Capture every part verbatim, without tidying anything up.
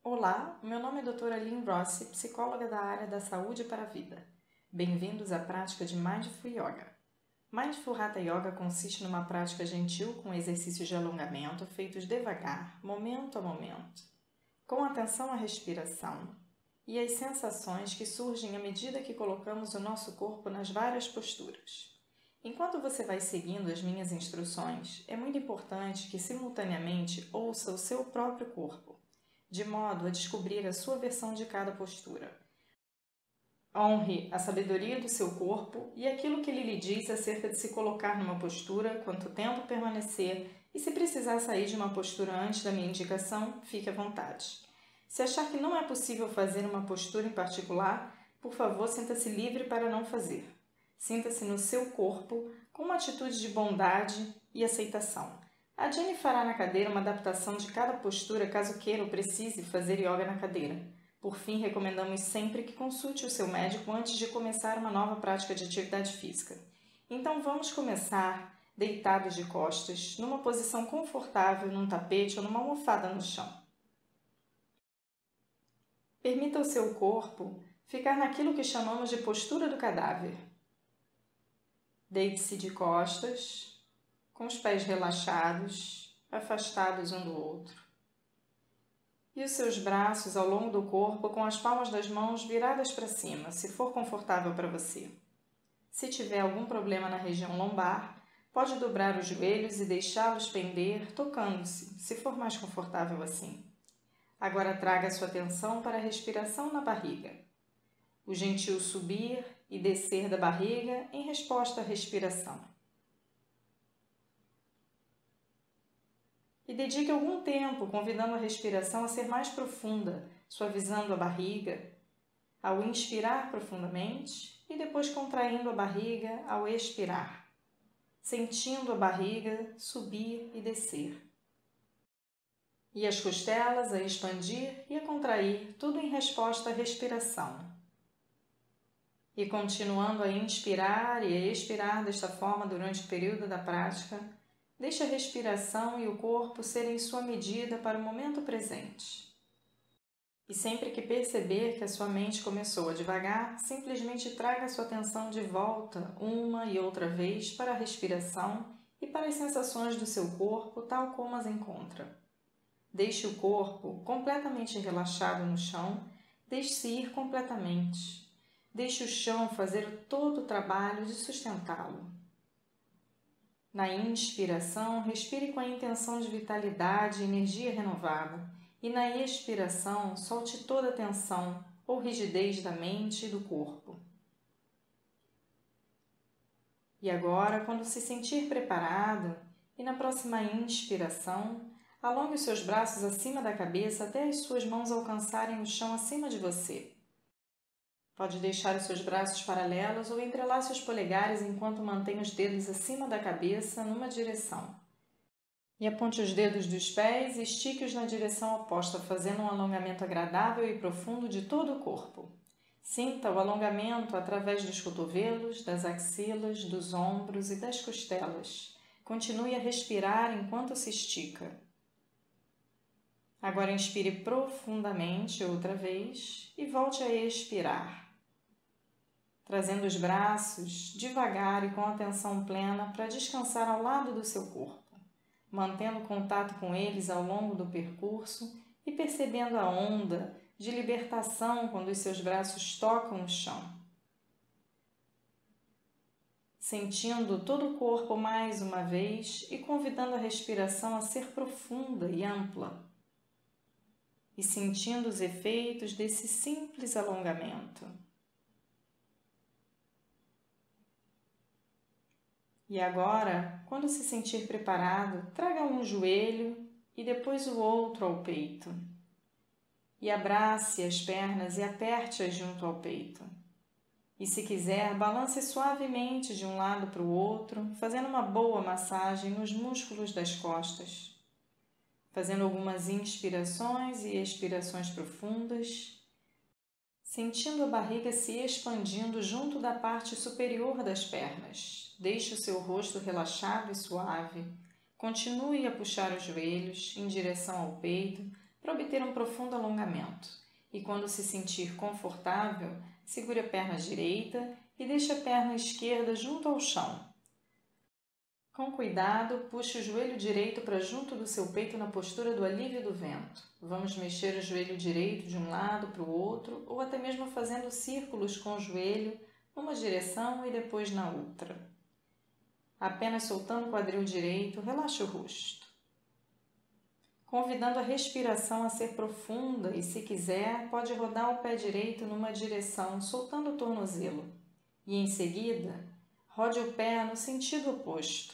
Olá, meu nome é doutora Lynn Rossi, psicóloga da área da saúde para a vida. Bem-vindos à prática de Mindful Yoga. Mindful Hatha Yoga consiste numa prática gentil com exercícios de alongamento feitos devagar, momento a momento, com atenção à respiração e às sensações que surgem à medida que colocamos o nosso corpo nas várias posturas. Enquanto você vai seguindo as minhas instruções, é muito importante que simultaneamente ouça o seu próprio corpo, de modo a descobrir a sua versão de cada postura. Honre a sabedoria do seu corpo e aquilo que ele lhe diz acerca de se colocar numa postura, quanto tempo permanecer e se precisar sair de uma postura antes da minha indicação, fique à vontade. Se achar que não é possível fazer uma postura em particular, por favor, sinta-se livre para não fazer. Sinta-se no seu corpo com uma atitude de bondade e aceitação. A Jenny fará na cadeira uma adaptação de cada postura caso queira ou precise fazer yoga na cadeira. Por fim, recomendamos sempre que consulte o seu médico antes de começar uma nova prática de atividade física. Então vamos começar deitados de costas, numa posição confortável num tapete ou numa almofada no chão. Permita ao seu corpo ficar naquilo que chamamos de postura do cadáver. Deite-se de costas, com os pés relaxados, afastados um do outro. E os seus braços ao longo do corpo com as palmas das mãos viradas para cima, se for confortável para você. Se tiver algum problema na região lombar, pode dobrar os joelhos e deixá-los pender, tocando-se, se for mais confortável assim. Agora traga a sua atenção para a respiração na barriga. O gentil subir e descer da barriga em resposta à respiração. E dedique algum tempo convidando a respiração a ser mais profunda, suavizando a barriga, ao inspirar profundamente e depois contraindo a barriga ao expirar, sentindo a barriga subir e descer. E as costelas a expandir e a contrair, tudo em resposta à respiração. E continuando a inspirar e a expirar desta forma durante o período da prática, deixe a respiração e o corpo serem sua medida para o momento presente. E sempre que perceber que a sua mente começou a divagar, simplesmente traga a sua atenção de volta uma e outra vez para a respiração e para as sensações do seu corpo tal como as encontra. Deixe o corpo completamente relaxado no chão, deixe-se ir completamente. Deixe o chão fazer todo o trabalho de sustentá-lo. Na inspiração, respire com a intenção de vitalidade e energia renovada. E na expiração, solte toda a tensão ou rigidez da mente e do corpo. E agora, quando se sentir preparado, e na próxima inspiração, alongue os seus braços acima da cabeça até as suas mãos alcançarem o chão acima de você. Pode deixar os seus braços paralelos ou entrelace os polegares enquanto mantém os dedos acima da cabeça numa direção. E aponte os dedos dos pés e estique-os na direção oposta, fazendo um alongamento agradável e profundo de todo o corpo. Sinta o alongamento através dos cotovelos, das axilas, dos ombros e das costelas. Continue a respirar enquanto se estica. Agora inspire profundamente outra vez e volte a expirar, trazendo os braços devagar e com atenção plena para descansar ao lado do seu corpo, mantendo contato com eles ao longo do percurso e percebendo a onda de libertação quando os seus braços tocam o chão. Sentindo todo o corpo mais uma vez e convidando a respiração a ser profunda e ampla, e sentindo os efeitos desse simples alongamento. E agora, quando se sentir preparado, traga um joelho e depois o outro ao peito. E abrace as pernas e aperte-as junto ao peito. E se quiser, balance suavemente de um lado para o outro, fazendo uma boa massagem nos músculos das costas. Fazendo algumas inspirações e expirações profundas, sentindo a barriga se expandindo junto da parte superior das pernas. Deixe o seu rosto relaxado e suave. Continue a puxar os joelhos em direção ao peito, para obter um profundo alongamento. E quando se sentir confortável, segure a perna direita e deixe a perna esquerda junto ao chão. Com cuidado, puxe o joelho direito para junto do seu peito na postura do alívio do vento. Vamos mexer o joelho direito de um lado para o outro ou até mesmo fazendo círculos com o joelho numa direção e depois na outra. Apenas soltando o quadril direito, relaxe o rosto. Convidando a respiração a ser profunda e, se quiser, pode rodar o pé direito numa direção, soltando o tornozelo. E, em seguida, rode o pé no sentido oposto.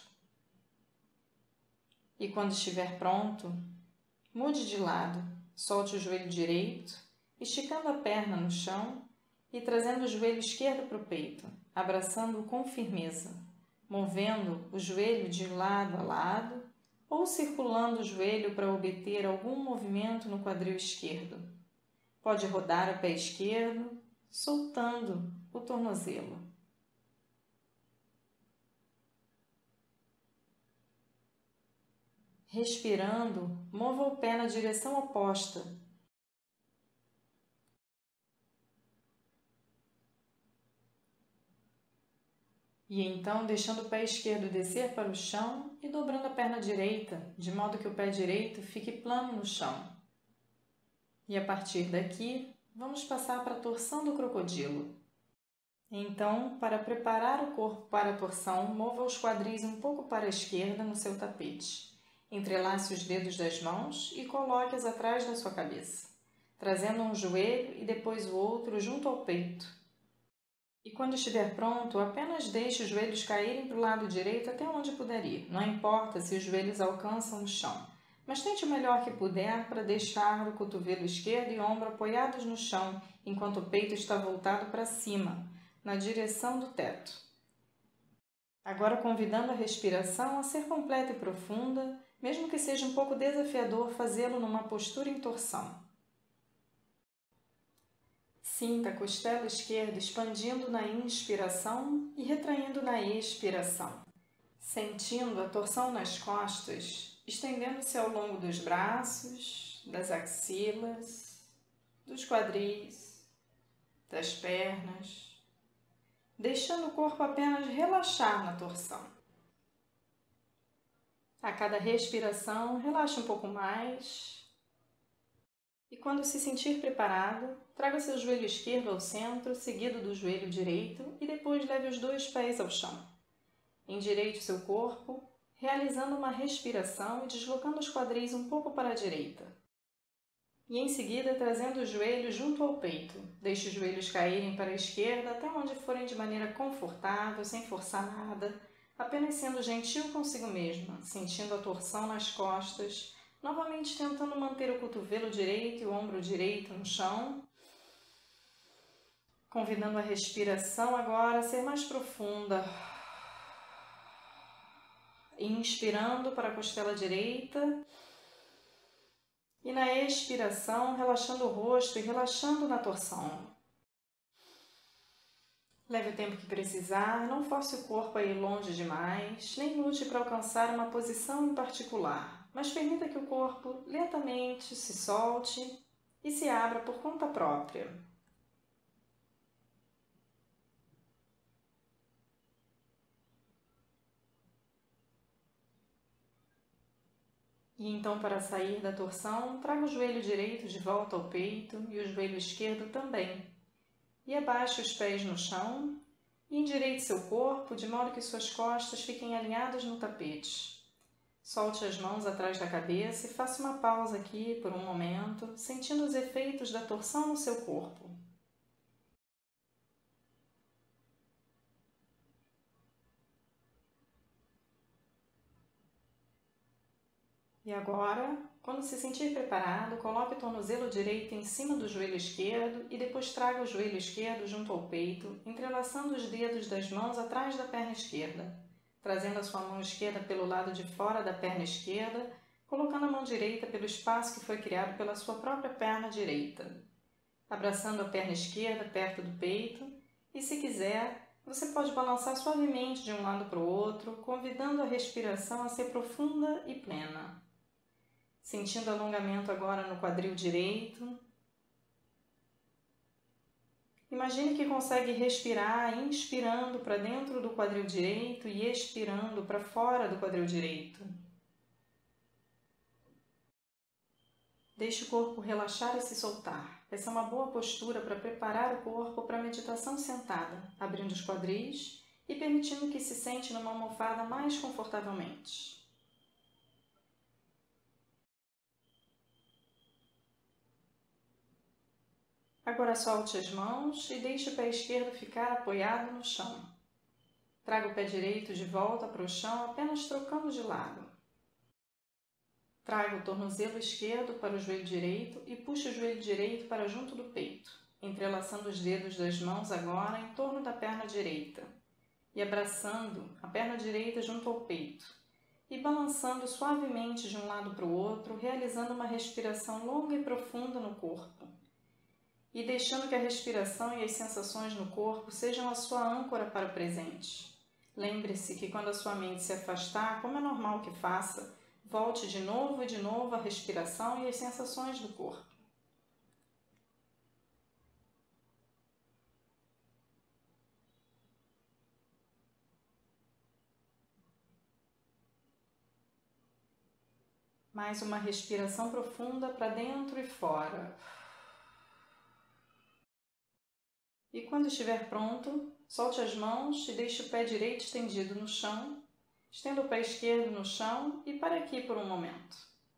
E, quando estiver pronto, mude de lado, solte o joelho direito, esticando a perna no chão e trazendo o joelho esquerdo para o peito, abraçando-o com firmeza, movendo o joelho de lado a lado, ou circulando o joelho para obter algum movimento no quadril esquerdo. Pode rodar o pé esquerdo, soltando o tornozelo. Respirando, mova o pé na direção oposta. E então, deixando o pé esquerdo descer para o chão e dobrando a perna direita, de modo que o pé direito fique plano no chão. E a partir daqui, vamos passar para a torção do crocodilo. Então, para preparar o corpo para a torção, mova os quadris um pouco para a esquerda no seu tapete. Entrelace os dedos das mãos e coloque-os atrás da sua cabeça, trazendo um joelho e depois o outro junto ao peito. E quando estiver pronto, apenas deixe os joelhos caírem para o lado direito até onde puder ir. Não importa se os joelhos alcançam o chão, mas tente o melhor que puder para deixar o cotovelo esquerdo e ombro apoiados no chão, enquanto o peito está voltado para cima, na direção do teto. Agora convidando a respiração a ser completa e profunda, mesmo que seja um pouco desafiador fazê-lo numa postura em torção. Sinta a costela esquerda expandindo na inspiração e retraindo na expiração, sentindo a torção nas costas, estendendo-se ao longo dos braços, das axilas, dos quadris, das pernas, deixando o corpo apenas relaxar na torção. A cada respiração, relaxe um pouco mais. E quando se sentir preparado, traga seu joelho esquerdo ao centro, seguido do joelho direito, e depois leve os dois pés ao chão. Endireite seu corpo, realizando uma respiração e deslocando os quadris um pouco para a direita. E em seguida, trazendo os joelhos junto ao peito. Deixe os joelhos caírem para a esquerda até onde forem de maneira confortável, sem forçar nada, apenas sendo gentil consigo mesma, sentindo a torção nas costas, novamente tentando manter o cotovelo direito e o ombro direito no chão, convidando a respiração agora a ser mais profunda. Inspirando para a costela direita e na expiração relaxando o rosto e relaxando na torção. Leve o tempo que precisar, não force o corpo a ir longe demais, nem lute para alcançar uma posição em particular, mas permita que o corpo lentamente se solte e se abra por conta própria. E então, para sair da torção, traga o joelho direito de volta ao peito e o joelho esquerdo também. E abaixe os pés no chão e endireite seu corpo de modo que suas costas fiquem alinhadas no tapete. Solte as mãos atrás da cabeça e faça uma pausa aqui por um momento, sentindo os efeitos da torção no seu corpo. E agora, quando se sentir preparado, coloque o tornozelo direito em cima do joelho esquerdo e depois traga o joelho esquerdo junto ao peito, entrelaçando os dedos das mãos atrás da perna esquerda, trazendo a sua mão esquerda pelo lado de fora da perna esquerda, colocando a mão direita pelo espaço que foi criado pela sua própria perna direita, abraçando a perna esquerda perto do peito e, se quiser, você pode balançar suavemente de um lado para o outro, convidando a respiração a ser profunda e plena. sentindo alongamento agora no quadril direito. Imagine que consegue respirar, inspirando para dentro do quadril direito e expirando para fora do quadril direito. Deixe o corpo relaxar e se soltar. Essa é uma boa postura para preparar o corpo para a meditação sentada, abrindo os quadris e permitindo que se sente numa almofada mais confortavelmente. Agora solte as mãos e deixe o pé esquerdo ficar apoiado no chão. Traga o pé direito de volta para o chão, apenas trocando de lado. Traga o tornozelo esquerdo para o joelho direito e puxe o joelho direito para junto do peito, entrelaçando os dedos das mãos agora em torno da perna direita e abraçando a perna direita junto ao peito e balançando suavemente de um lado para o outro, realizando uma respiração longa e profunda no corpo. E deixando que a respiração e as sensações no corpo sejam a sua âncora para o presente. Lembre-se que quando a sua mente se afastar, como é normal que faça, volte de novo e de novo à respiração e às sensações do corpo. Mais uma respiração profunda para dentro e fora. E quando estiver pronto, solte as mãos e deixe o pé direito estendido no chão, estenda o pé esquerdo no chão e pare aqui por um momento.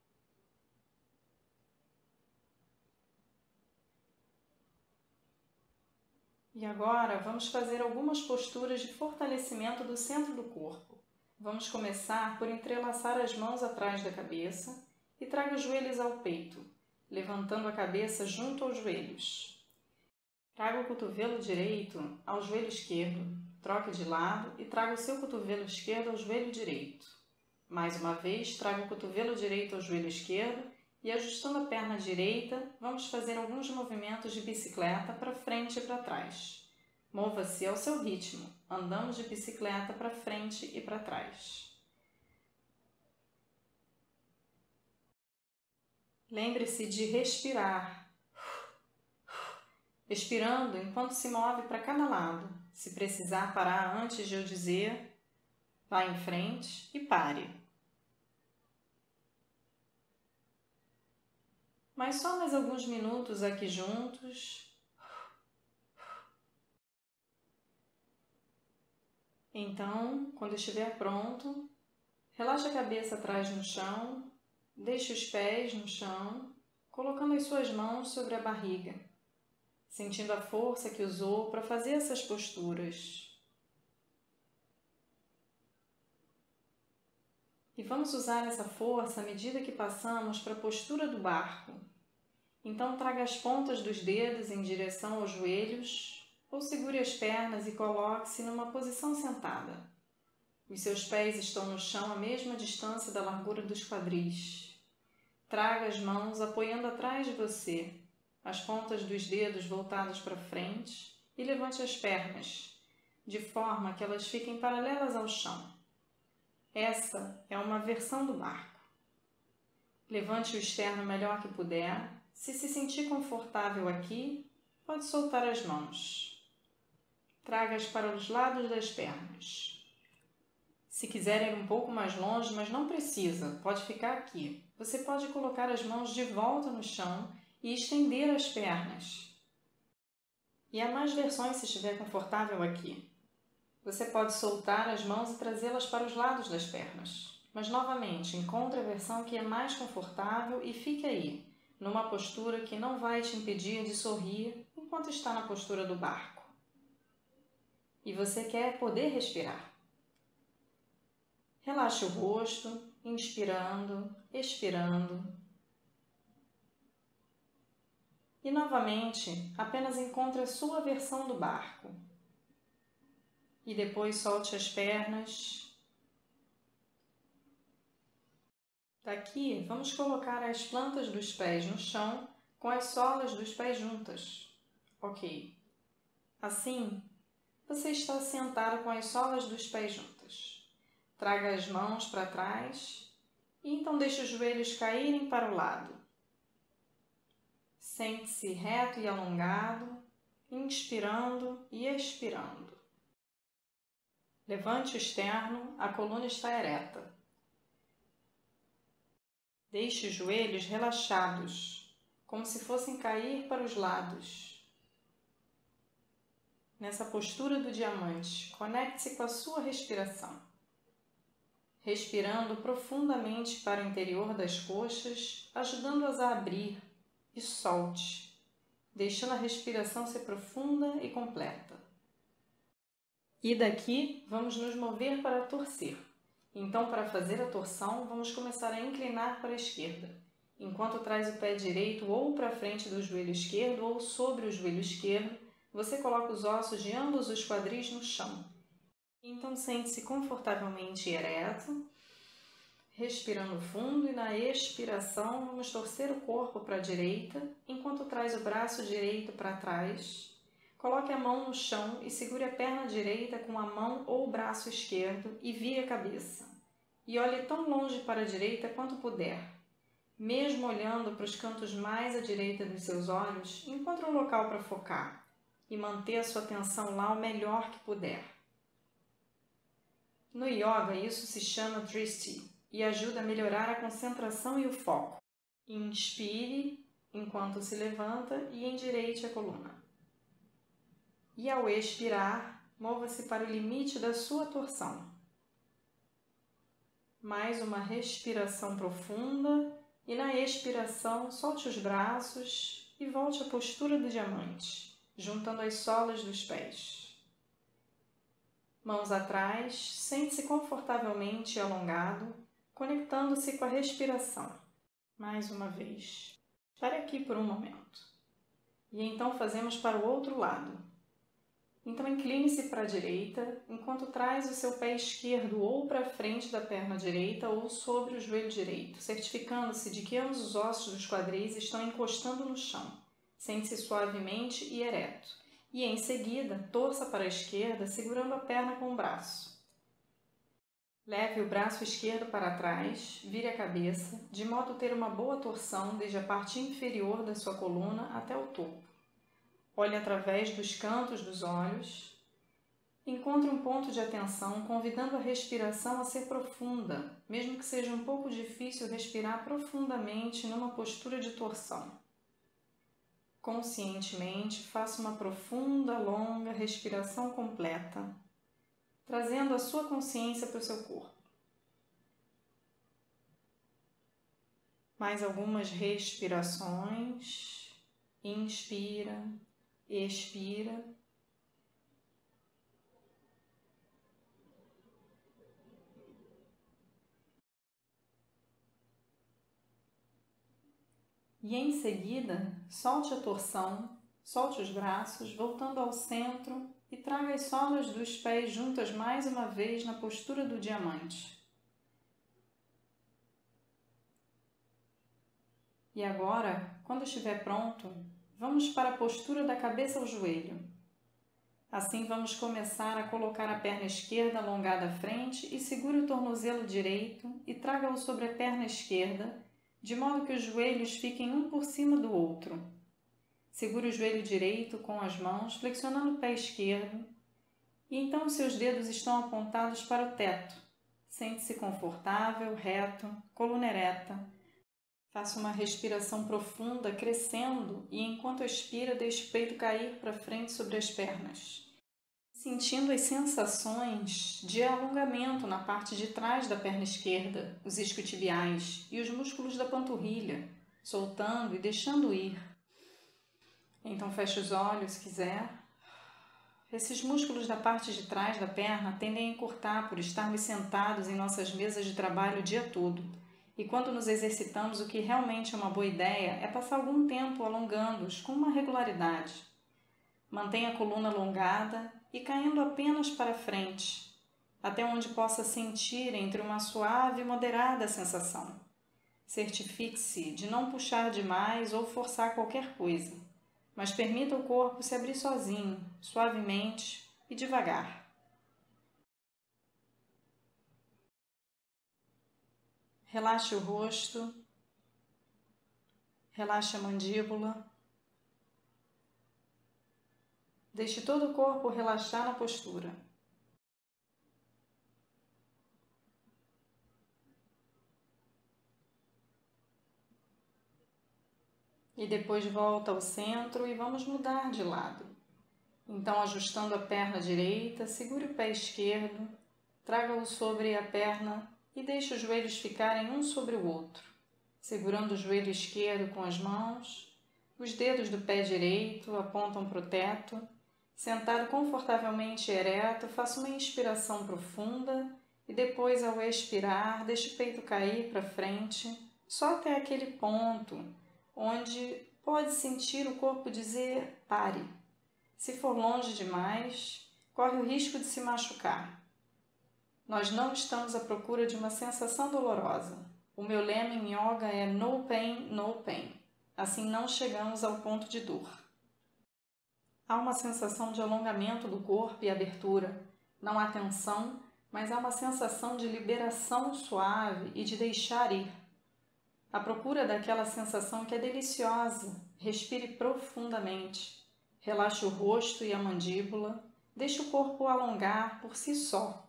E agora vamos fazer algumas posturas de fortalecimento do centro do corpo. Vamos começar por entrelaçar as mãos atrás da cabeça e traga os joelhos ao peito, levantando a cabeça junto aos joelhos. Traga o cotovelo direito ao joelho esquerdo, troque de lado e traga o seu cotovelo esquerdo ao joelho direito. Mais uma vez, traga o cotovelo direito ao joelho esquerdo e, ajustando a perna direita, vamos fazer alguns movimentos de bicicleta para frente e para trás. Mova-se ao seu ritmo, andamos de bicicleta para frente e para trás. Lembre-se de respirar. Expirando enquanto se move para cada lado. Se precisar parar antes de eu dizer, vá em frente e pare. Mas só mais alguns minutos aqui juntos. Então, quando estiver pronto, relaxe a cabeça atrás no chão, deixe os pés no chão, colocando as suas mãos sobre a barriga, sentindo a força que usou para fazer essas posturas. E vamos usar essa força à medida que passamos para a postura do barco. Então traga as pontas dos dedos em direção aos joelhos ou segure as pernas e coloque-se numa posição sentada. Os seus pés estão no chão à mesma distância da largura dos quadris. Traga as mãos apoiando atrás de você, as pontas dos dedos voltadas para frente e levante as pernas, de forma que elas fiquem paralelas ao chão. Essa é uma versão do barco. Levante o externo melhor que puder. Se se sentir confortável aqui, pode soltar as mãos. Traga-as para os lados das pernas. Se quiser ir um pouco mais longe, mas não precisa, pode ficar aqui. Você pode colocar as mãos de volta no chão e estender as pernas. E há mais versões se estiver confortável aqui. Você pode soltar as mãos e trazê-las para os lados das pernas. Mas, novamente, encontre a versão que é mais confortável e fique aí, numa postura que não vai te impedir de sorrir enquanto está na postura do barco. E você quer poder respirar. Relaxe o rosto, inspirando, expirando. E, novamente, apenas encontre a sua versão do barco. E depois solte as pernas. Daqui, vamos colocar as plantas dos pés no chão com as solas dos pés juntas. Ok. Assim, você está sentado com as solas dos pés juntas. Traga as mãos para trás E então deixe os joelhos caírem para o lado. Sente-se reto e alongado, inspirando e expirando. Levante o externo, a coluna está ereta. Deixe os joelhos relaxados, como se fossem cair para os lados. Nessa postura do diamante, conecte-se com a sua respiração. Respirando profundamente para o interior das coxas, ajudando-as a abrir, e solte, deixando a respiração ser profunda e completa. E daqui, vamos nos mover para torcer. Então, para fazer a torção, vamos começar a inclinar para a esquerda, enquanto traz o pé direito ou para frente do joelho esquerdo ou sobre o joelho esquerdo, você coloca os ossos de ambos os quadris no chão. Então, sente-se confortavelmente ereto, respirando fundo, e na expiração vamos torcer o corpo para a direita, enquanto traz o braço direito para trás. Coloque a mão no chão e segure a perna direita com a mão ou o braço esquerdo e vire a cabeça. E olhe tão longe para a direita quanto puder. Mesmo olhando para os cantos mais à direita dos seus olhos, encontre um local para focar e manter a sua atenção lá o melhor que puder. No yoga, isso se chama Drishti e ajuda a melhorar a concentração e o foco. Inspire enquanto se levanta e endireite a coluna. E ao expirar, mova-se para o limite da sua torção. Mais uma respiração profunda e na expiração solte os braços e volte à postura do diamante, juntando as solas dos pés. Mãos atrás, sente-se confortavelmente alongado, conectando-se com a respiração. Mais uma vez. Pare aqui por um momento. E então fazemos para o outro lado. Então incline-se para a direita, enquanto traz o seu pé esquerdo ou para frente da perna direita ou sobre o joelho direito, certificando-se de que ambos os ossos dos quadris estão encostando no chão. Sente-se suavemente e ereto. E em seguida, torça para a esquerda, segurando a perna com o braço. Leve o braço esquerdo para trás, vire a cabeça, de modo a ter uma boa torção desde a parte inferior da sua coluna até o topo. Olhe através dos cantos dos olhos. Encontre um ponto de atenção, convidando a respiração a ser profunda, mesmo que seja um pouco difícil respirar profundamente numa postura de torção. Conscientemente, faça uma profunda, longa respiração completa, trazendo a sua consciência para o seu corpo. Mais algumas respirações. Inspira, expira. E em seguida, solte a torção, solte os braços, voltando ao centro e traga as solas dos pés juntas mais uma vez na postura do diamante. E agora, quando estiver pronto, vamos para a postura da cabeça ao joelho. Assim vamos começar a colocar a perna esquerda alongada à frente e segure o tornozelo direito e traga-o sobre a perna esquerda, de modo que os joelhos fiquem um por cima do outro. Segure o joelho direito com as mãos, flexionando o pé esquerdo, e então os seus dedos estão apontados para o teto. Sente-se confortável, reto, coluna ereta. Faça uma respiração profunda, crescendo, e enquanto expira, deixe o peito cair para frente sobre as pernas, sentindo as sensações de alongamento na parte de trás da perna esquerda, os isquiotibiais e os músculos da panturrilha, soltando e deixando ir. Então feche os olhos se quiser. Esses músculos da parte de trás da perna tendem a encurtar por estarmos sentados em nossas mesas de trabalho o dia todo. E quando nos exercitamos, o que realmente é uma boa ideia é passar algum tempo alongando-os com uma regularidade. Mantenha a coluna alongada e caindo apenas para frente, até onde possa sentir entre uma suave e moderada sensação. Certifique-se de não puxar demais ou forçar qualquer coisa, mas permita o corpo se abrir sozinho, suavemente e devagar. Relaxe o rosto, relaxe a mandíbula. Deixe todo o corpo relaxar na postura. E depois volta ao centro e vamos mudar de lado. Então, ajustando a perna direita, segure o pé esquerdo, traga-o sobre a perna e deixe os joelhos ficarem um sobre o outro, segurando o joelho esquerdo com as mãos, os dedos do pé direito apontam para o teto. Sentado confortavelmente ereto, faça uma inspiração profunda e depois, ao expirar, deixe o peito cair para frente, só até aquele ponto onde pode sentir o corpo dizer pare. Se for longe demais, corre o risco de se machucar. Nós não estamos à procura de uma sensação dolorosa. O meu lema em yoga é no pain, no pain. Assim não chegamos ao ponto de dor. Há uma sensação de alongamento do corpo e abertura. Não há tensão, mas há uma sensação de liberação suave e de deixar ir. À procura daquela sensação que é deliciosa. Respire profundamente. Relaxe o rosto e a mandíbula. Deixe o corpo alongar por si só.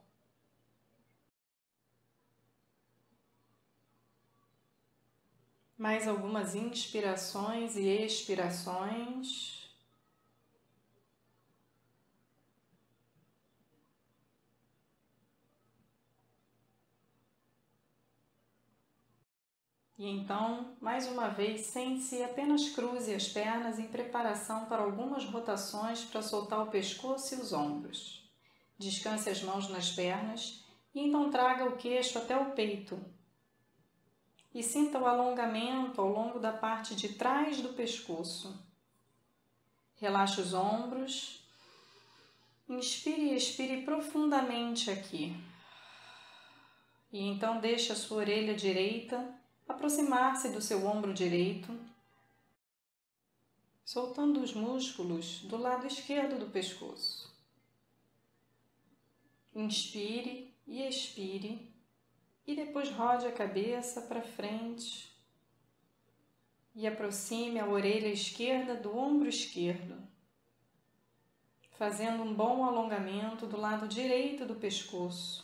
Mais algumas inspirações e expirações. E então, mais uma vez, sente-se e apenas cruze as pernas em preparação para algumas rotações para soltar o pescoço e os ombros. Descanse as mãos nas pernas e então traga o queixo até o peito. E sinta o alongamento ao longo da parte de trás do pescoço. Relaxe os ombros. Inspire e expire profundamente aqui. E então deixe a sua orelha direita aproximar-se do seu ombro direito, soltando os músculos do lado esquerdo do pescoço. Inspire e expire, e depois rode a cabeça para frente e aproxime a orelha esquerda do ombro esquerdo, fazendo um bom alongamento do lado direito do pescoço,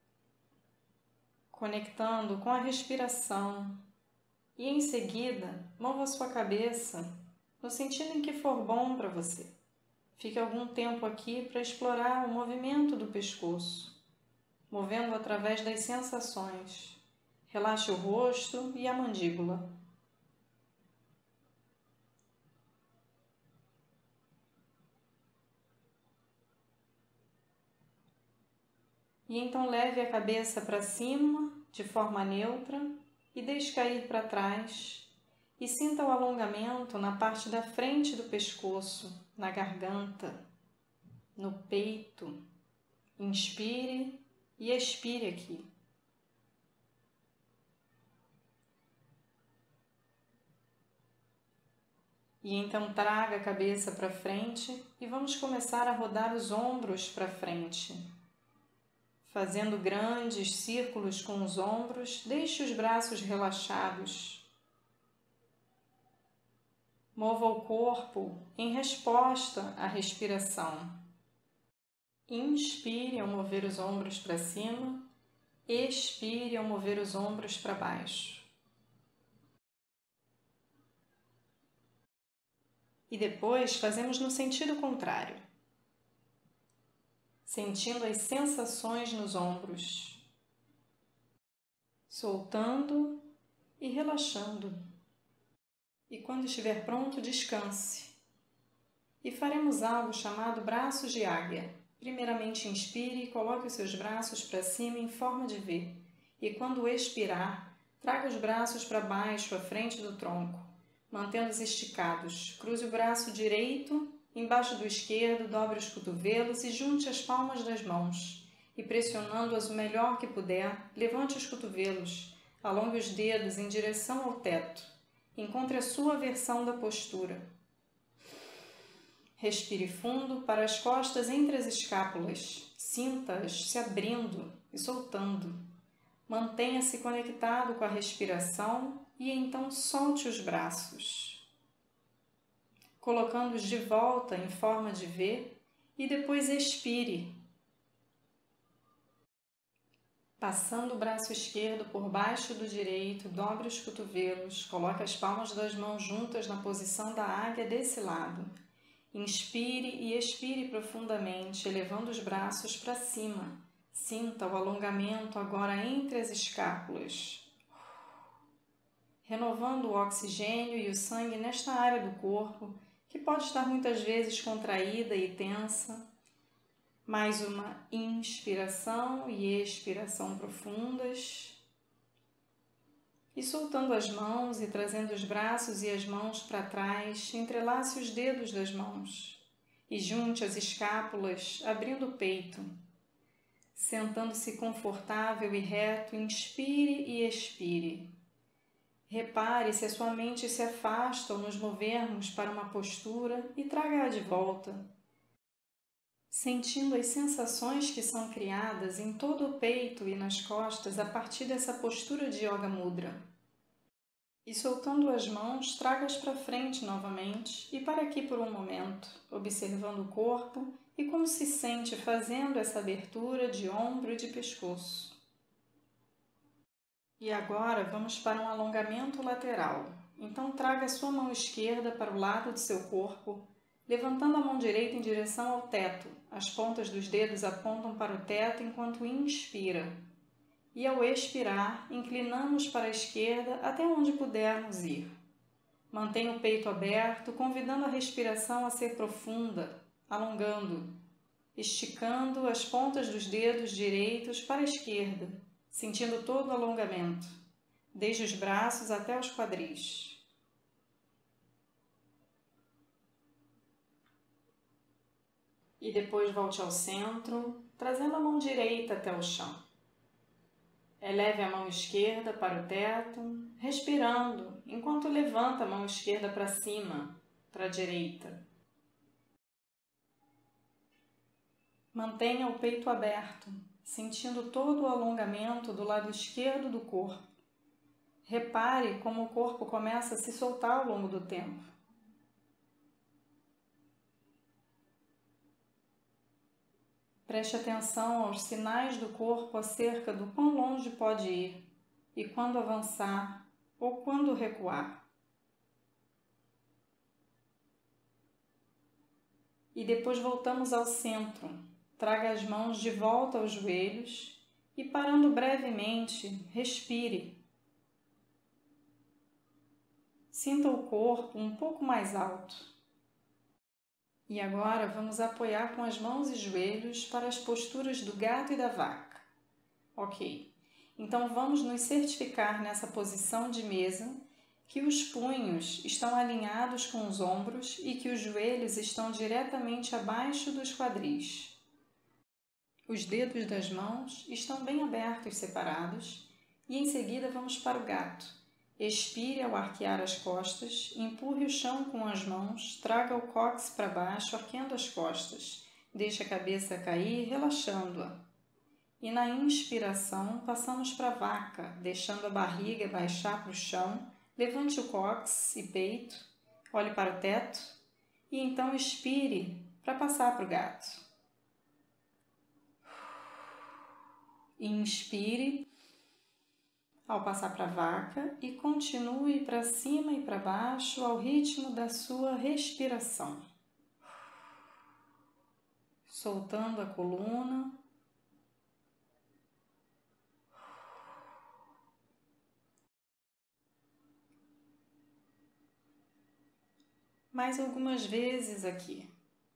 conectando com a respiração e, em seguida, mova sua cabeça no sentido em que for bom para você. Fique algum tempo aqui para explorar o movimento do pescoço, movendo através das sensações. Relaxe o rosto e a mandíbula. E então leve a cabeça para cima, de forma neutra, e deixe cair para trás. E sinta o alongamento na parte da frente do pescoço, na garganta, no peito. Inspire e expire aqui. E então traga a cabeça para frente e vamos começar a rodar os ombros para frente. Fazendo grandes círculos com os ombros, deixe os braços relaxados. Mova o corpo em resposta à respiração. Inspire ao mover os ombros para cima, expire ao mover os ombros para baixo. E depois fazemos no sentido contrário, sentindo as sensações nos ombros, soltando e relaxando. E quando estiver pronto, descanse. E faremos algo chamado braços de águia. Primeiramente, inspire e coloque os seus braços para cima em forma de V. E quando expirar, traga os braços para baixo, à frente do tronco, mantendo-os esticados. Cruze o braço direito embaixo do esquerdo, dobre os cotovelos e junte as palmas das mãos. E pressionando-as o melhor que puder, levante os cotovelos, alongue os dedos em direção ao teto. Encontre a sua versão da postura. Respire fundo para as costas entre as escápulas. Sinta-as se abrindo e soltando. Mantenha-se conectado com a respiração e então solte os braços, colocando-os de volta em forma de V e depois expire. Passando o braço esquerdo por baixo do direito, dobre os cotovelos, coloque as palmas das mãos juntas na posição da águia desse lado. Inspire e expire profundamente, elevando os braços para cima. Sinta o alongamento agora entre as escápulas. Renovando o oxigênio e o sangue nesta área do corpo, que pode estar muitas vezes contraída e tensa. Mais uma inspiração e expiração profundas. E soltando as mãos e trazendo os braços e as mãos para trás, entrelace os dedos das mãos e junte as escápulas, abrindo o peito. Sentando-se confortável e reto, inspire e expire. Repare se a sua mente se afasta ao nos movermos para uma postura e traga-a de volta, sentindo as sensações que são criadas em todo o peito e nas costas a partir dessa postura de Yoga Mudra. E soltando as mãos, traga-as para frente novamente e para aqui por um momento, observando o corpo e como se sente fazendo essa abertura de ombro e de pescoço. E agora vamos para um alongamento lateral. Então traga a sua mão esquerda para o lado do seu corpo, levantando a mão direita em direção ao teto. As pontas dos dedos apontam para o teto enquanto inspira. E ao expirar, inclinamos para a esquerda até onde pudermos ir. Mantenha o peito aberto, convidando a respiração a ser profunda, alongando, esticando as pontas dos dedos direitos para a esquerda, sentindo todo o alongamento, desde os braços até os quadris. E depois volte ao centro, trazendo a mão direita até o chão. Eleve a mão esquerda para o teto, respirando, enquanto levanta a mão esquerda para cima, para a direita. Mantenha o peito aberto, sentindo todo o alongamento do lado esquerdo do corpo. Repare como o corpo começa a se soltar ao longo do tempo. Preste atenção aos sinais do corpo acerca do quão longe pode ir e quando avançar ou quando recuar. E depois voltamos ao centro. Traga as mãos de volta aos joelhos e, parando brevemente, respire. Sinta o corpo um pouco mais alto. E agora vamos apoiar com as mãos e joelhos para as posturas do gato e da vaca. Ok, então vamos nos certificar nessa posição de mesa que os punhos estão alinhados com os ombros e que os joelhos estão diretamente abaixo dos quadris. Os dedos das mãos estão bem abertos, separados, e em seguida vamos para o gato. Expire ao arquear as costas, empurre o chão com as mãos, traga o cóccix para baixo, arqueando as costas. Deixe a cabeça cair, relaxando-a. E na inspiração, passamos para a vaca, deixando a barriga baixar para o chão, levante o cóccix e peito, olhe para o teto, e então expire para passar para o gato. Inspire ao passar para a vaca e continue para cima e para baixo ao ritmo da sua respiração. Soltando a coluna. Mais algumas vezes aqui.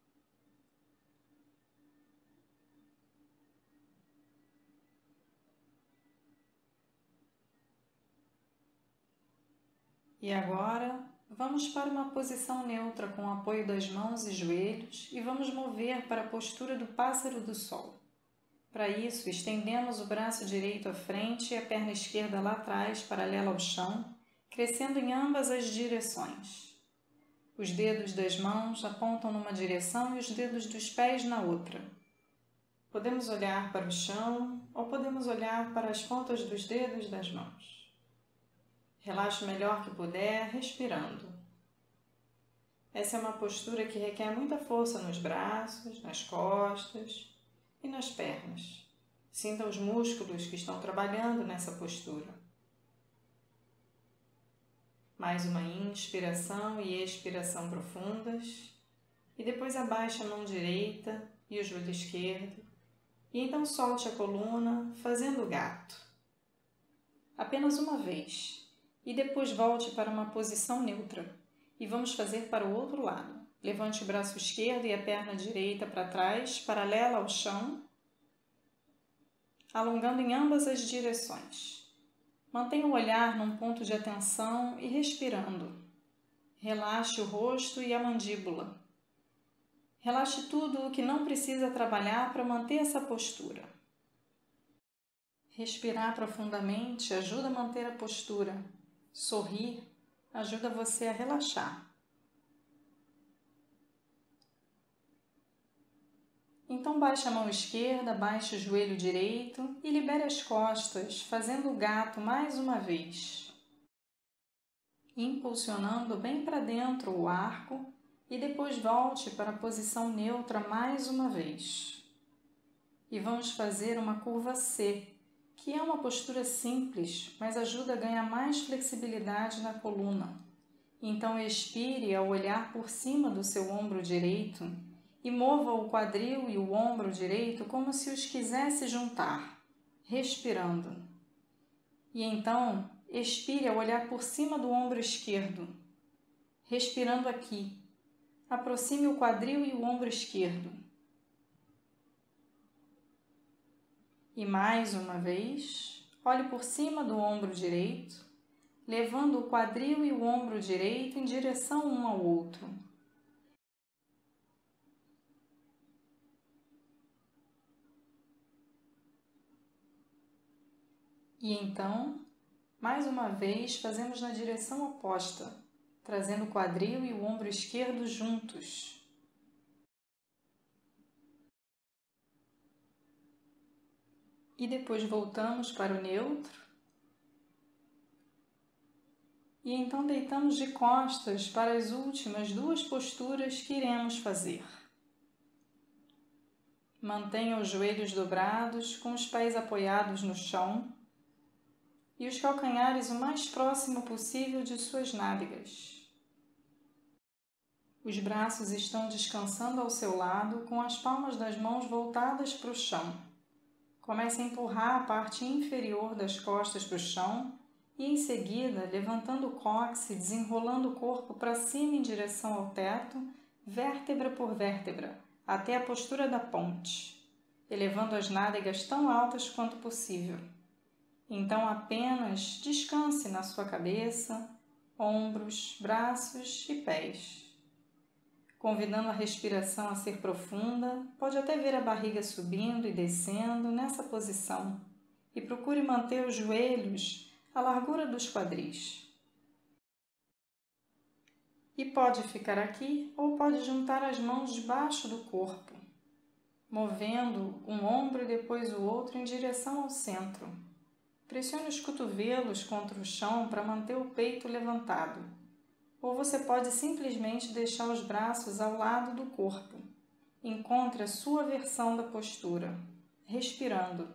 E agora, vamos para uma posição neutra com o apoio das mãos e joelhos e vamos mover para a postura do pássaro do sol. Para isso, estendemos o braço direito à frente e a perna esquerda lá atrás, paralela ao chão, crescendo em ambas as direções. Os dedos das mãos apontam numa direção e os dedos dos pés na outra. Podemos olhar para o chão ou podemos olhar para as pontas dos dedos das mãos. Relaxe o melhor que puder, respirando. Essa é uma postura que requer muita força nos braços, nas costas e nas pernas. Sinta os músculos que estão trabalhando nessa postura. Mais uma inspiração e expiração profundas. E depois abaixe a mão direita e o joelho esquerdo. E então solte a coluna, fazendo gato. Apenas uma vez. E depois volte para uma posição neutra. E vamos fazer para o outro lado. Levante o braço esquerdo e a perna direita para trás, paralela ao chão, alongando em ambas as direções. Mantenha o olhar num ponto de atenção e respirando. Relaxe o rosto e a mandíbula. Relaxe tudo o que não precisa trabalhar para manter essa postura. Respirar profundamente ajuda a manter a postura. Sorrir ajuda você a relaxar. Então baixe a mão esquerda, baixe o joelho direito e libere as costas, fazendo o gato mais uma vez. Impulsionando bem para dentro o arco e depois volte para a posição neutra mais uma vez. E vamos fazer uma curva C, que é uma postura simples, mas ajuda a ganhar mais flexibilidade na coluna. Então expire ao olhar por cima do seu ombro direito e mova o quadril e o ombro direito como se os quisesse juntar, respirando. E então expire ao olhar por cima do ombro esquerdo, respirando aqui. Aproxime o quadril e o ombro esquerdo. E mais uma vez, olhe por cima do ombro direito, levando o quadril e o ombro direito em direção um ao outro. E então, mais uma vez, fazemos na direção oposta, trazendo o quadril e o ombro esquerdo juntos. E depois voltamos para o neutro. E então deitamos de costas para as últimas duas posturas que iremos fazer. Mantenha os joelhos dobrados, com os pés apoiados no chão e os calcanhares o mais próximo possível de suas nádegas. Os braços estão descansando ao seu lado, com as palmas das mãos voltadas para o chão. Comece a empurrar a parte inferior das costas para o chão e, em seguida, levantando o cóccix, desenrolando o corpo para cima em direção ao teto, vértebra por vértebra, até a postura da ponte, elevando as nádegas tão altas quanto possível. Então apenas descanse na sua cabeça, ombros, braços e pés. Convidando a respiração a ser profunda, pode até ver a barriga subindo e descendo nessa posição e procure manter os joelhos à largura dos quadris. E pode ficar aqui ou pode juntar as mãos debaixo do corpo, movendo um ombro e depois o outro em direção ao centro. Pressione os cotovelos contra o chão para manter o peito levantado. Ou você pode simplesmente deixar os braços ao lado do corpo. Encontre a sua versão da postura, respirando.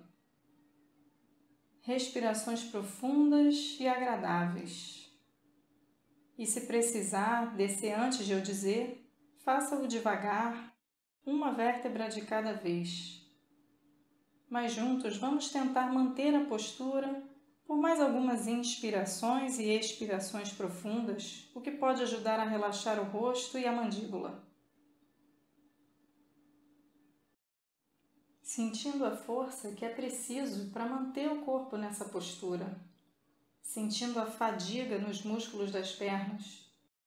Respirações profundas e agradáveis. E se precisar descer antes de eu dizer, faça-o devagar, uma vértebra de cada vez. Mas juntos vamos tentar manter a postura por mais algumas inspirações e expirações profundas, o que pode ajudar a relaxar o rosto e a mandíbula. Sentindo a força que é preciso para manter o corpo nessa postura, sentindo a fadiga nos músculos das pernas.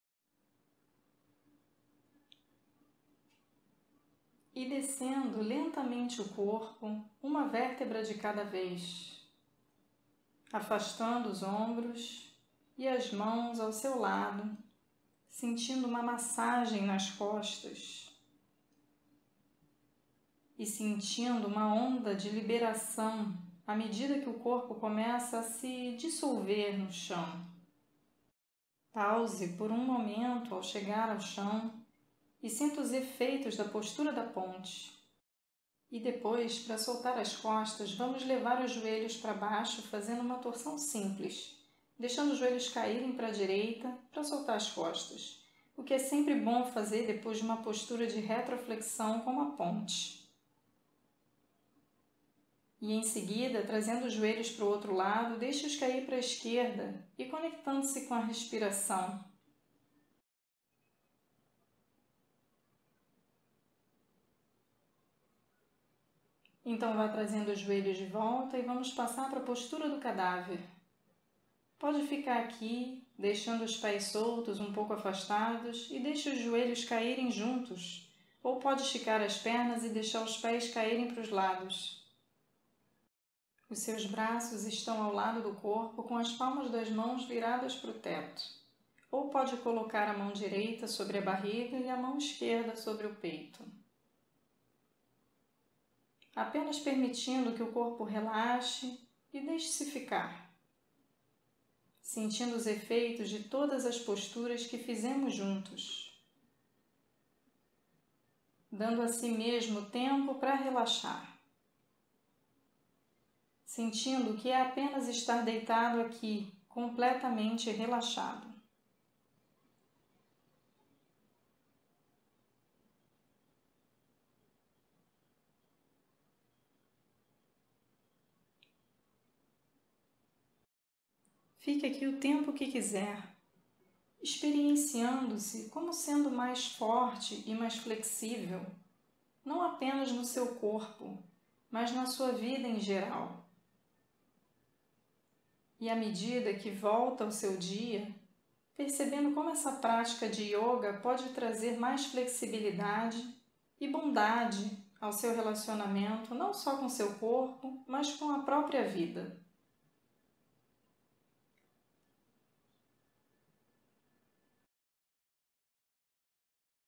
E descendo lentamente o corpo, uma vértebra de cada vez, afastando os ombros e as mãos ao seu lado, sentindo uma massagem nas costas. e sentindo uma onda de liberação à medida que o corpo começa a se dissolver no chão. Pause por um momento ao chegar ao chão e sinta os efeitos da postura da ponte. E depois, para soltar as costas, vamos levar os joelhos para baixo fazendo uma torção simples, deixando os joelhos caírem para a direita para soltar as costas, o que é sempre bom fazer depois de uma postura de retroflexão como a ponte. E em seguida, trazendo os joelhos para o outro lado, deixe-os cair para a esquerda e conectando-se com a respiração. Então vá trazendo os joelhos de volta e vamos passar para a postura do cadáver. Pode ficar aqui, deixando os pés soltos um pouco afastados e deixe os joelhos caírem juntos, ou pode esticar as pernas e deixar os pés caírem para os lados. Os seus braços estão ao lado do corpo com as palmas das mãos viradas para o teto, ou pode colocar a mão direita sobre a barriga e a mão esquerda sobre o peito. Apenas permitindo que o corpo relaxe e deixe-se ficar, sentindo os efeitos de todas as posturas que fizemos juntos, dando a si mesmo tempo para relaxar, sentindo que é apenas estar deitado aqui, completamente relaxado. Fique aqui o tempo que quiser, experienciando-se como sendo mais forte e mais flexível, não apenas no seu corpo, mas na sua vida em geral. E à medida que volta ao seu dia, percebendo como essa prática de yoga pode trazer mais flexibilidade e bondade ao seu relacionamento, não só com seu corpo, mas com a própria vida.